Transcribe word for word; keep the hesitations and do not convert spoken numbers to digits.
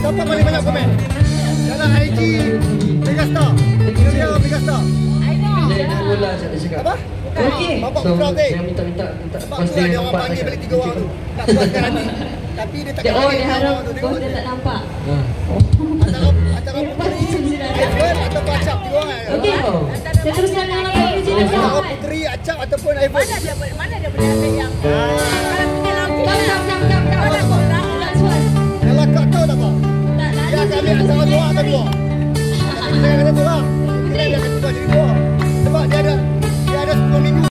Siapa paling banyak komen? Dalam I G Megastar. Dia Megastar. Dia bola saya cakap. Apa? Okey. Bapak So, Putra Teh. saya minta-minta minta Sebab bos tu lah dia dia orang nampak panggil dekat balik tiga orang tu. Tak puaskan hati. Tapi dia tak Dia, oh, panggil dia orang harap tu. bos Tengok dia dia. tak nampak. Ha. Antara antara Puteri, Ivan atau Acap tiga orang. Okey. Saya teruskan dengan laporan uji Antara nasional. Puteri, Acap ataupun Ivan. Mana dia mana dia boleh ambil yang Ah.